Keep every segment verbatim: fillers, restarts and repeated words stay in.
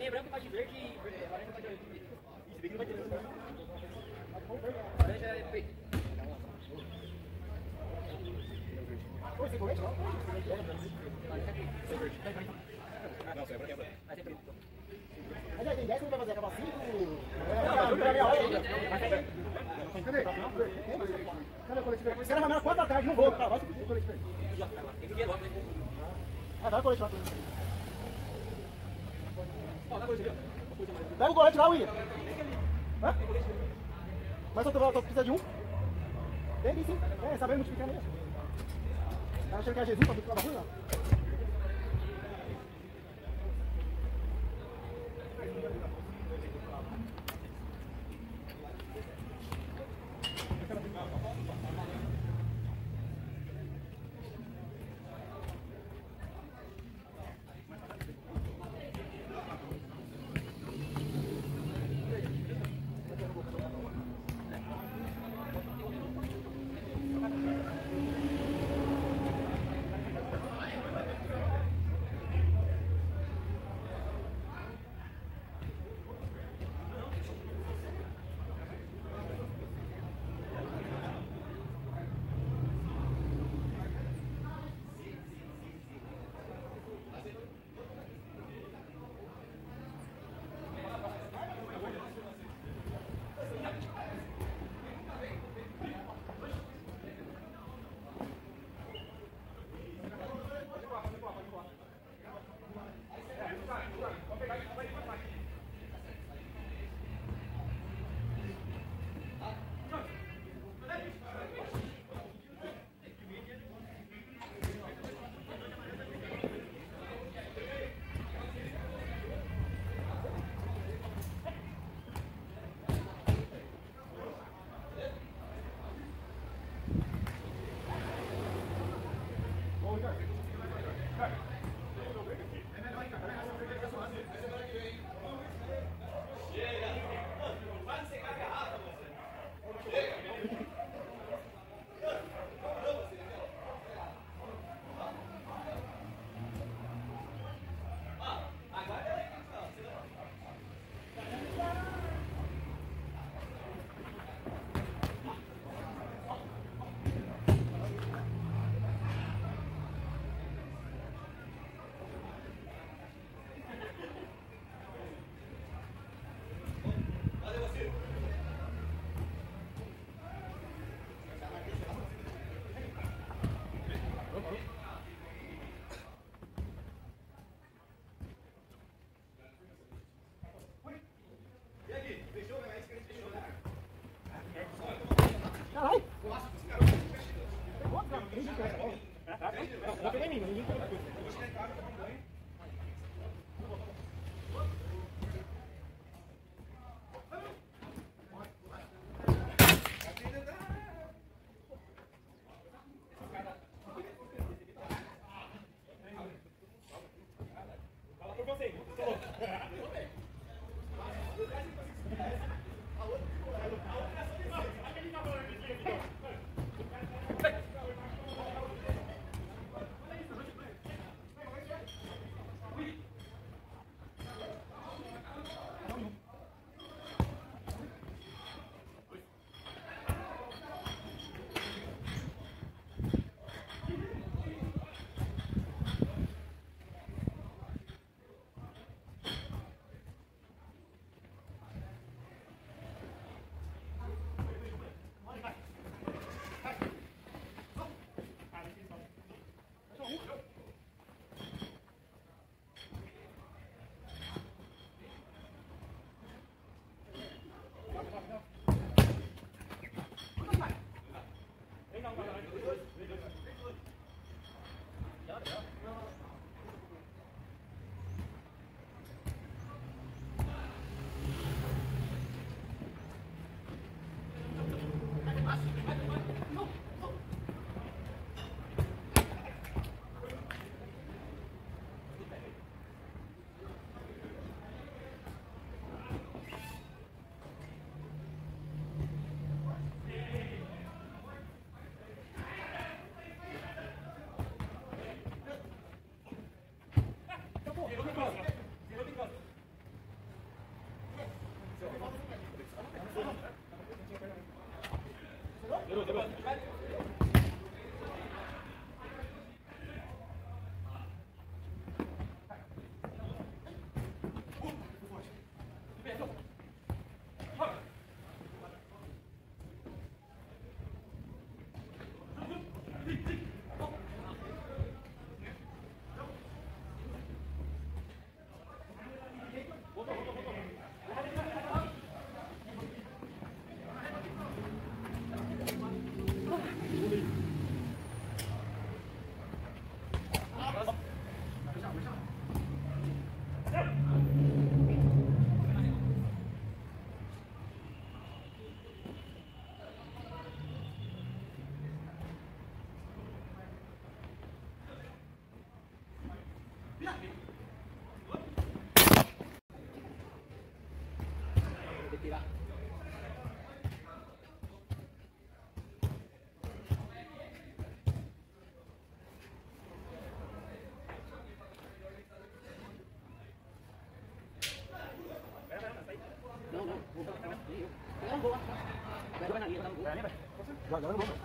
tem branco, parte verde e laranja, parte verde. Isso, bem que não vai ter branco. Laranja é peito. Oi, você corrente? Não, você é branco, é branco. Mas é preto. Mas já tem dez, como vai fazer? Acaba cinco? Cadê? Cadê o colete verde? Você era quatro da tarde, não vou. Vai subir o colete verde. Ah, dá o colete lá. Pega o colete lá, William. Hã? Mas eu tô precisando de um? Tem sim. É, saber multiplicar mesmo. Tá achando que é Jesus pra multiplicar da rua lá? Rồi, rồi, rồi.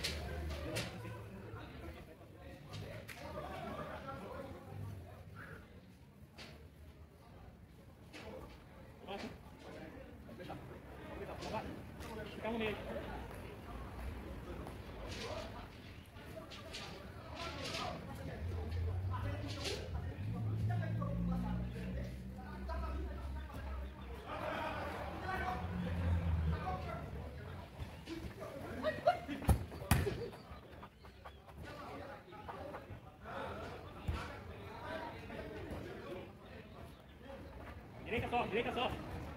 Direita só, direita só.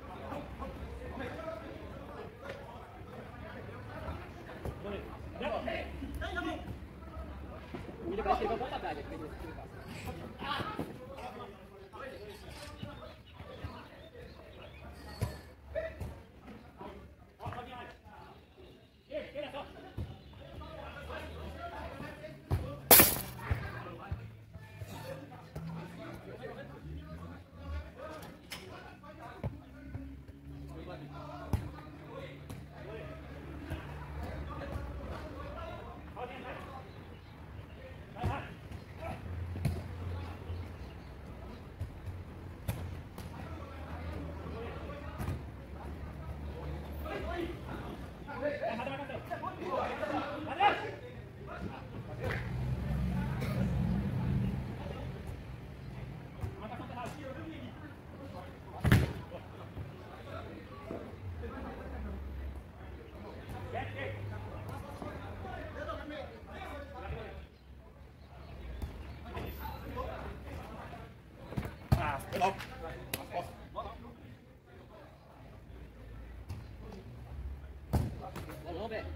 O William parece que ele vai voltar atrás. Vamos. Vamos ver.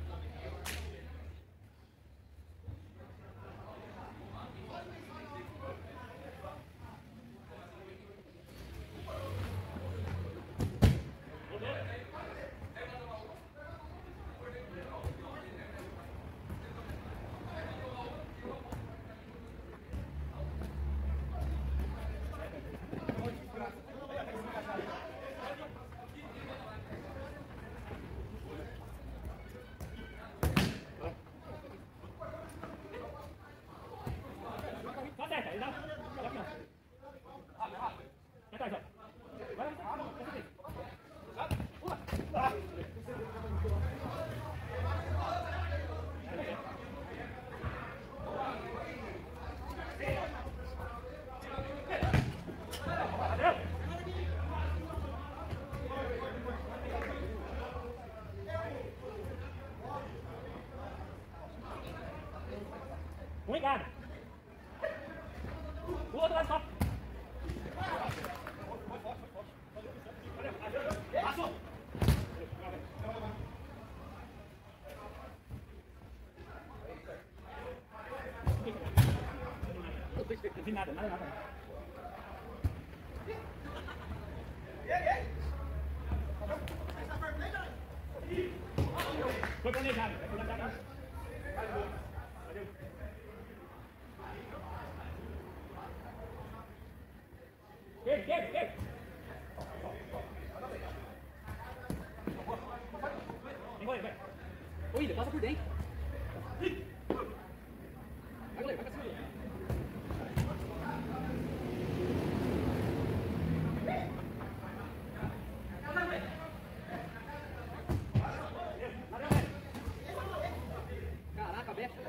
Muito obrigado. O outro lado só. Passou. Não tem nada, nada, nada. Foi planejado, vai planejado. Get, get, get. Vem, vai, vai. Ô, William, passa por dentro. Vai, goleiro, vai pra cima. Caraca, Beto.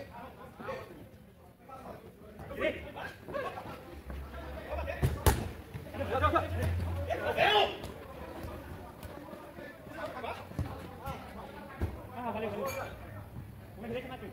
Ah, valeu, valeu. Uma direita, Matheus.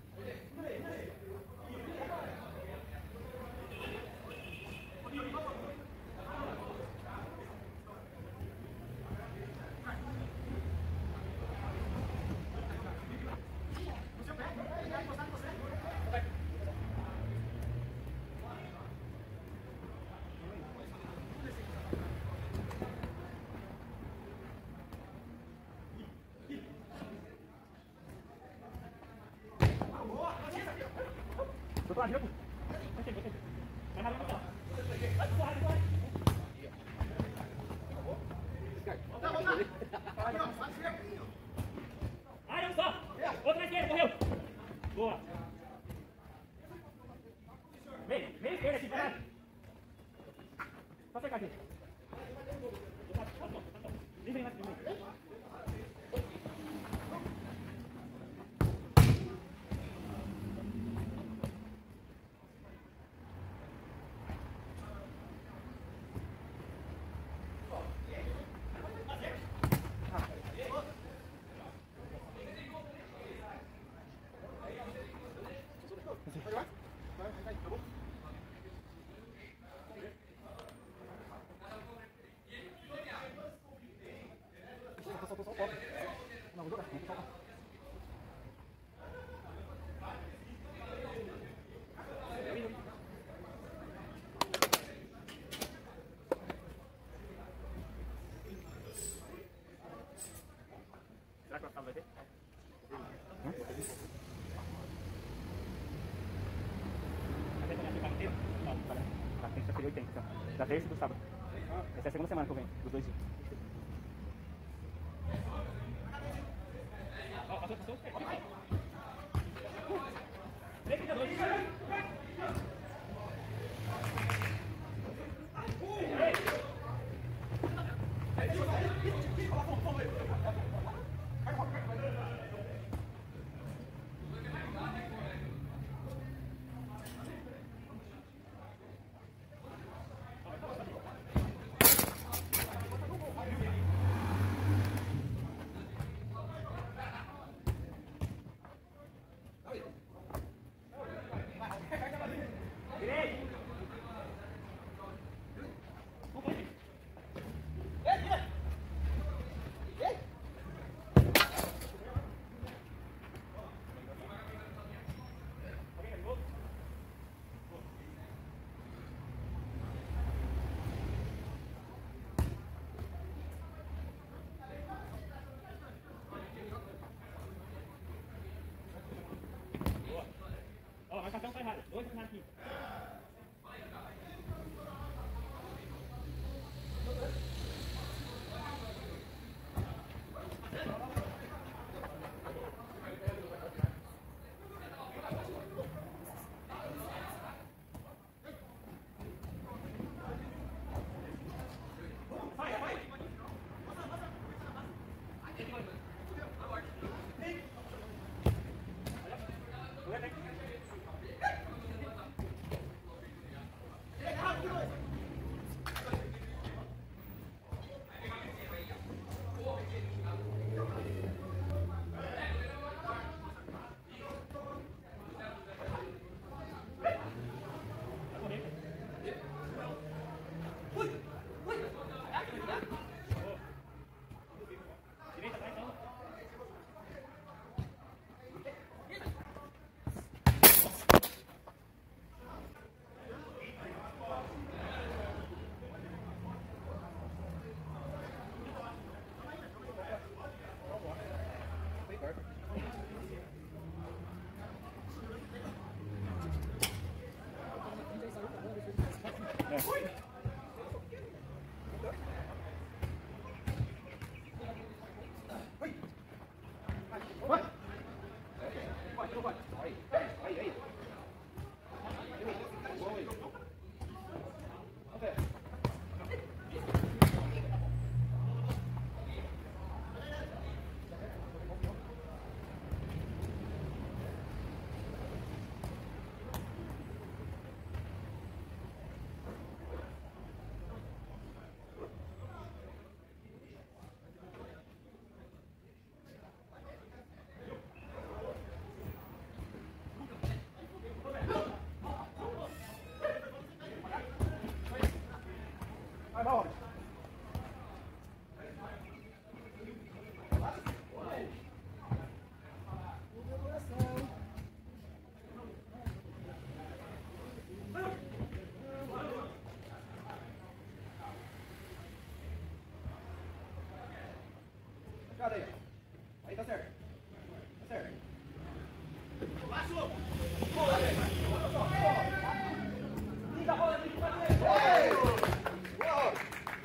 Tô lá, jogo. Vai ter, vai ter. Vai mais uma. Vai, vai, vai. Ai, um só. Outra esquerda, correu. Boa. Vem, vem esquerda aqui, vai. Só cercar aqui. Vem, vem, vem. Não, vou jogar. Vou jogar. Será que o Otávio vai ter? Até também a inteiro? Não, tá, né? Tá, tem que ser oitenta, então. Da terça e do sábado. Essa é a segunda semana que eu venho, dos dois dias. Ó, passou, passou. Vem, fica dois. Cada aí. Aí tá certo. Tá certo. Passou. Boa, velho. Liga a bola, liga a bola. Boa.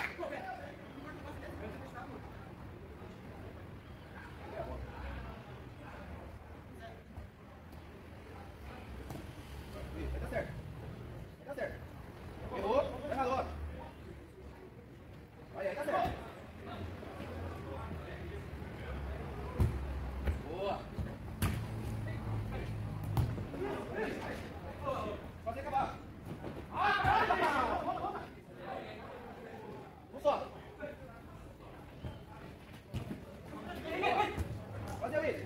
Vai dar certo. Vai dar certo. Errou. Errou. Aí, aí tá certo. Boa. Pode acabar. Um só. Pode abrir.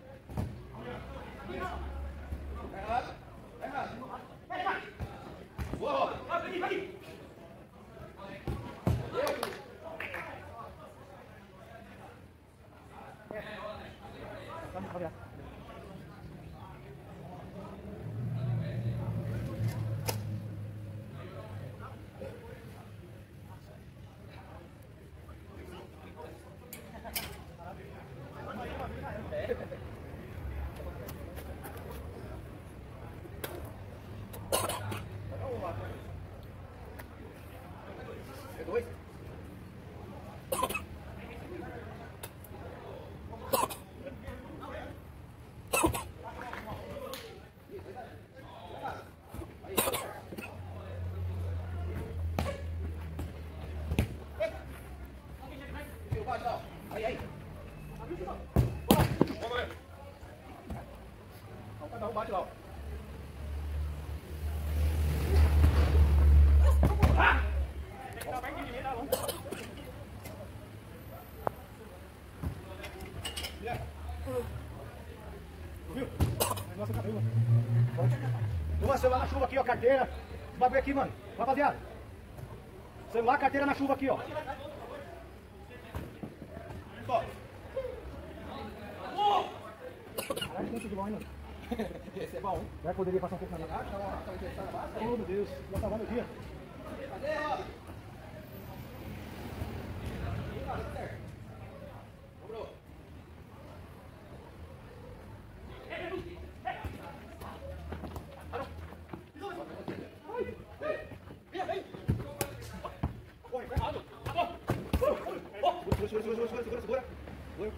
Tá errado. Tá errado. Boa. Vai aqui, vai aqui. Vamos, vamos virar. É dois. Aí, aí. Vamos ver. Cada um bate lá. Ah! Viu? Nossa, caramba. Toma celular na chuva aqui, ó, carteira. Esse bagulho aqui, mano. Rapaziada. Celular, carteira na chuva aqui, ó. Só. Caralho, tem tudo bom, hein, mano? Esse é bom, hein? Já poderia passar um pouco na minha casa? Oh, meu Deus. Já tá meu dia. Cadê, ó? Cobrou. Segura, segura, segura, segura, segura. Segura.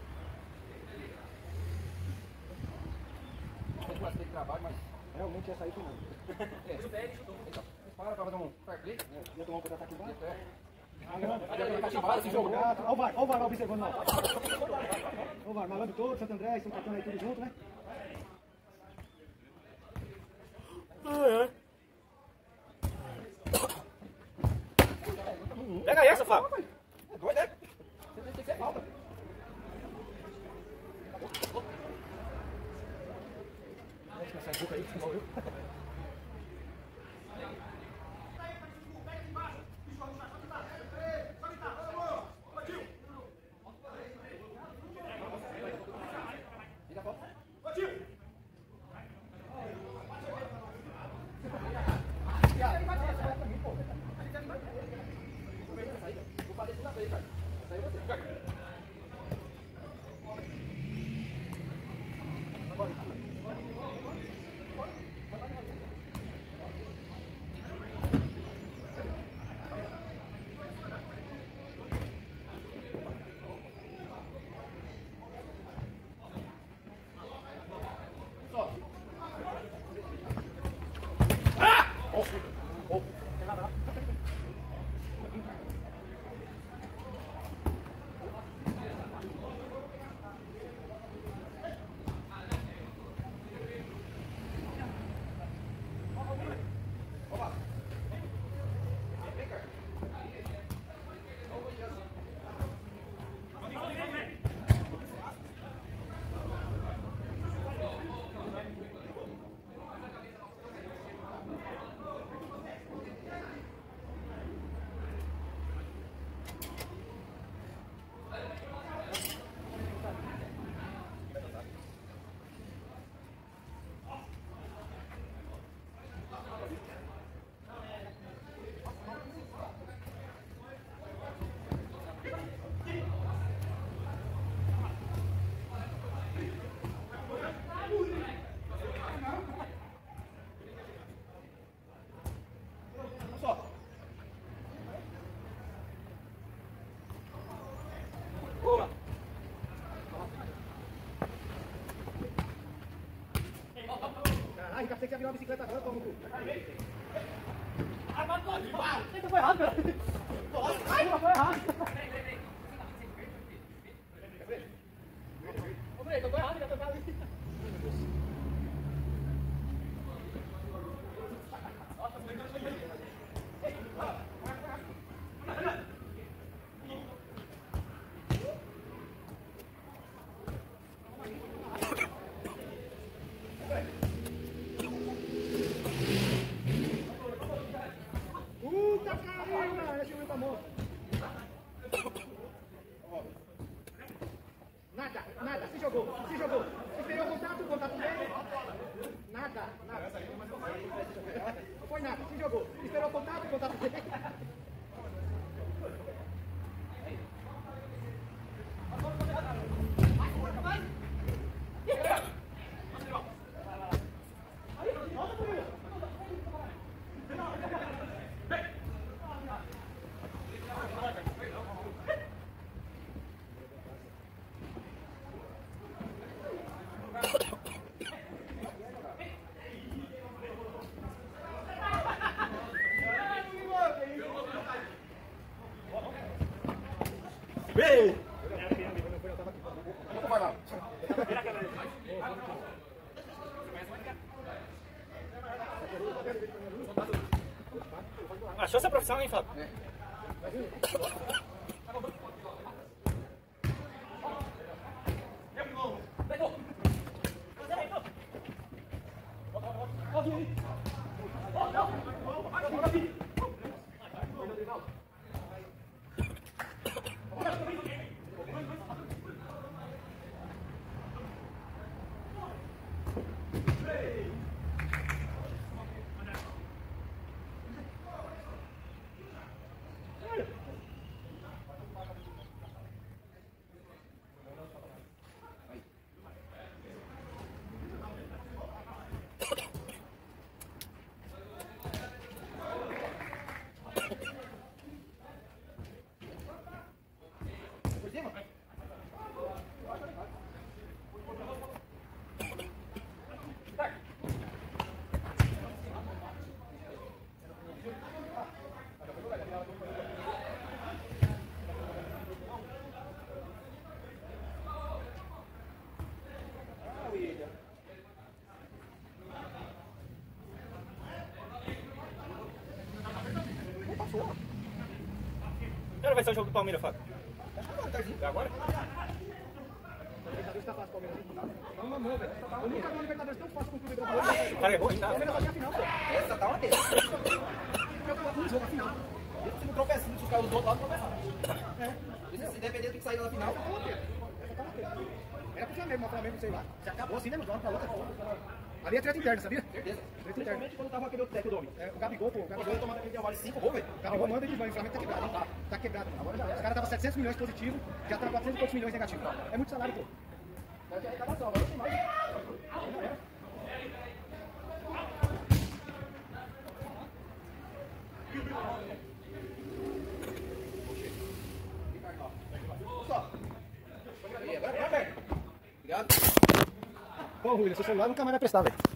Eu tem trabalho, mas realmente ia sair com nada. É. Para pra fazer um fair play. É. Ia tomar um pedaço aqui embaixo. É. Ia cativar esse jogo. Olha o V A R, olha o V A R observando lá. Olha o V A R, malandro todo, Santo André, São Caetano aí tudo junto, né? Pega essa, Fábio. É doido, é? Você tem que ser falta. Essa boca aí que você morreu. pensei que ia virar uma bicicleta agora, toma no cu. Eita, foi errado, cara. Ai, foi errado. Ô, Frei, tocou errado, já tocou ali. Puta caramba, esse homem tá morto. Nada, nada, se jogou, se jogou. Esperou o contato, o contato dele. Nada, nada. Não foi nada, se jogou. Esperou o contato, o contato dele. Ei! Vai lá. Achou essa profissão, hein, Fábio? Que hora vai ser o jogo do Palmeiras, Fábio? É agora? Libertadores tá fácil, Palmeiras. Tá uma mão, velho. Eu nunca vi um Libertadores tão fácil quanto o Libertadores. O cara errou ainda. O Palmeiras vai chegar a final, pô. Essa tá uma dele. Eu tô um jogo a final. Se não tropeçando, se os caras do outro lado tropeçaram. É. Se depender, tem que sair lá na final. Essa tá uma pena. Era pro Flamengo, mas o Flamengo, sei lá. Já acabou assim, né? Não joga pra outra. Ali é treta interna, sabia? Certeza. Treta interna. Principalmente quando tava aquele outro técnico do homem. É, o Gabigol, pô. O Gabigol Gabigol ia tomar aquele intervalo de cinco gols, velho. O Gabigol manda e vai. O Flamengo tá quebrado, hein? Tá quebrado. Agora já é. Os caras estavam setecentos milhões positivo, já tá quatrocentos e poucos milhões negativo. É muito salário, pô. Vai ter arrecadação, agora tem mais. Obrigado. Pô, William, seu celular nunca mais vai prestar, velho.